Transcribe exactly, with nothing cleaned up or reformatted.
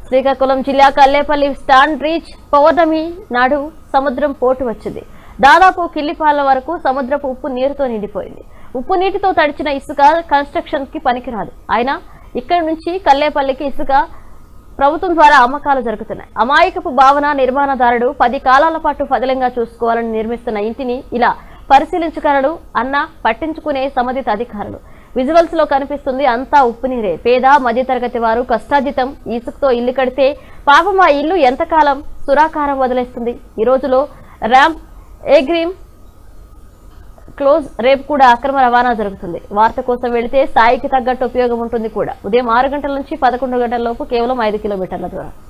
శ్రీకాకుళం జిల్లా Kallepalli stand reach పౌర్ణమి నాడు సముద్రం పోటు వచ్చింది. దాదాపు కిల్లిపాల వరకు సముద్రపు ఉప్పు నీరుతో నిండిపోయింది. ఉప్పు నీటితో తడిచిన ఇసుక కన్స్ట్రక్షన్ కి పనికిరాదు. అయినా ఇక్కడి నుంచి కల్లేపల్లికి ఇసుక ప్రభుత్వం ద్వారా అమ్మకాలు జరుగుతున్నాయి. అమాయకపు భావన నిర్మాణదారుడు పది కాలాల పాటు పదిలంగా చూసుకోవాలని నిర్మిస్తున్న ఇంటిని ఇలా పరిశీలించగలడు అన్న పట్టించుకునే సంబంధిత అధికారులు. విజువల్స్ లో కనిపిస్తుంది అంతా ఉప్పు నీరే. పేద మధ్యతరగతి వారు కష్టార్జితం ఇసుకతో ఇల్లు కడితే పాపం ఆ ఇల్లు ఎంతకాలం సురాకారం వదిలేస్తుంది. ఈ రోజులో ర్యాంప్ ఏగ్రీమ్ క్లోజ్, రేపు కూడా అక్రమ రవాణా జరుగుతుంది. వార్త కోసం వెళితే స్థాయికి తగ్గట్టు ఉపయోగం ఉంటుంది కూడా. ఉదయం ఆరు గంటల నుంచి పదకొండు గంటల లోపు కేవలం ఐదు కిలోమీటర్ల దూరం.